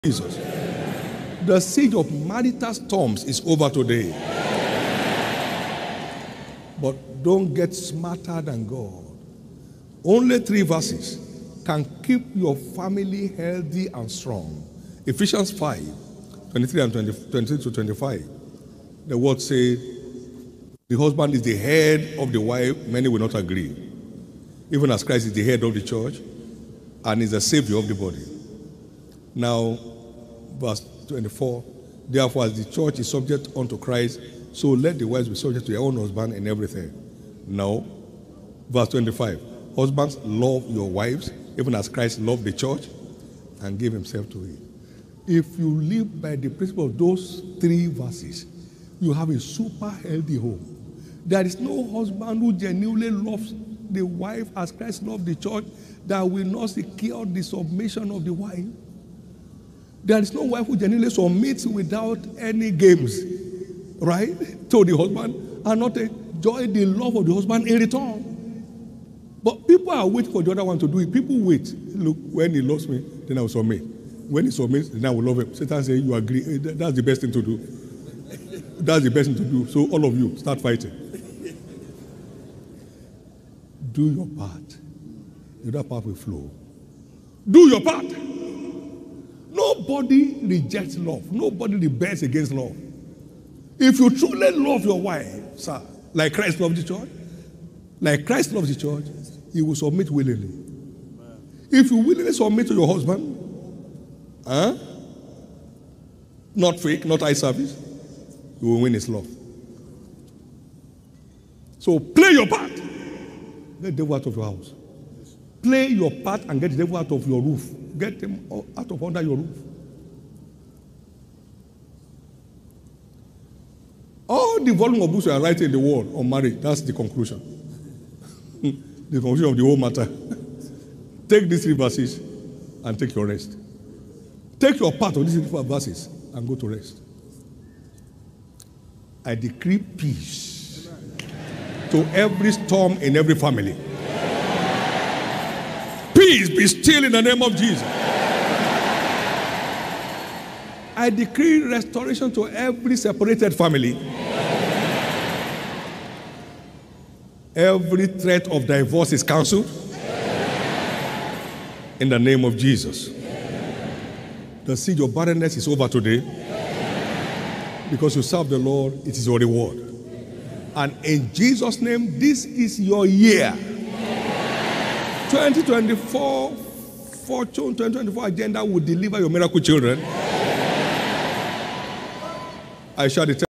Jesus. The siege of marital storms is over today. But don't get smarter than God. Only 3 verses can keep your family healthy and strong. Ephesians 5, 23 and 23 to 25. The word says, the husband is the head of the wife. Many will not agree. Even as Christ is the head of the church and is the savior of the body. Now, verse 24, therefore as the church is subject unto Christ, so let the wives be subject to their own husband in everything. Now, verse 25, husbands, love your wives, even as Christ loved the church and gave himself to it. If you live by the principle of those 3 verses, you have a super healthy home. There is no husband who genuinely loves the wife as Christ loved the church that will not secure the submission of the wife. There is no wife who genuinely submits without any games, right, to the husband and not enjoy the love of the husband in return. But people are waiting for the other one to do it. People wait. Look, when he loves me, then I will submit. When he submits, then I will love him. Satan says, you agree. That's the best thing to do. That's the best thing to do. So all of you, start fighting. Do your part. The other part will flow. Do your part. Nobody rejects love. Nobody rebels against love. If you truly love your wife, sir, like Christ loved the church, he will submit willingly. If you willingly submit to your husband, not fake, not eye service, you will win his love. So play your part. Get the devil out of your house. Play your part and get the devil out of your roof. Get him out of under your roof. All the volume of books you are writing in the world on marriage, that's the conclusion. The conclusion of the whole matter. Take these 3 verses and take your rest. Take your part of these 3 verses and go to rest. I decree peace to every storm in every family. Peace be still in the name of Jesus. I decree restoration to every separated family. Every threat of divorce is cancelled in the name of Jesus. The siege of barrenness is over today. Because you serve the Lord, it is your reward. And in Jesus' name, this is your year. 2024 fortune, 2024 agenda will deliver your miracle children. I shall